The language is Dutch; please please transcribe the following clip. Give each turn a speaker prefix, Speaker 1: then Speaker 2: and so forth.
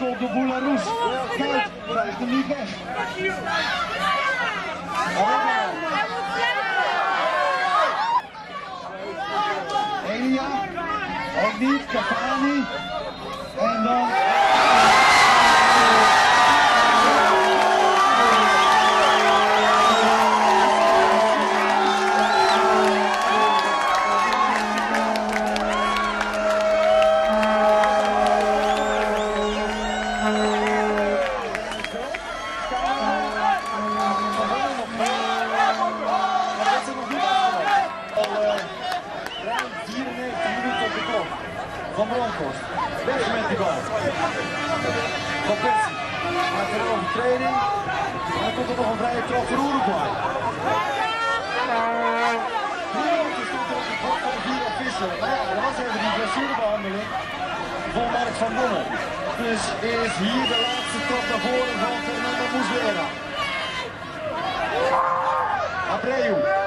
Speaker 1: aangevolgd door Boularoes. Kijk, krijgt hem niet weg. Elia, ook niet, Cavani. En dan... Van Bronckhorst, weg met die bal. Van Persie maakt een overtreding. En dan komt er nog een vrije trap voor Uruguay. Hier stond er op het bord van de Vira Visser. Maar ja, er was even die blessurebehandeling voor Mark van Bommel. Dus is hier de laatste trap naar voren van Fernando Muslera. Abreu.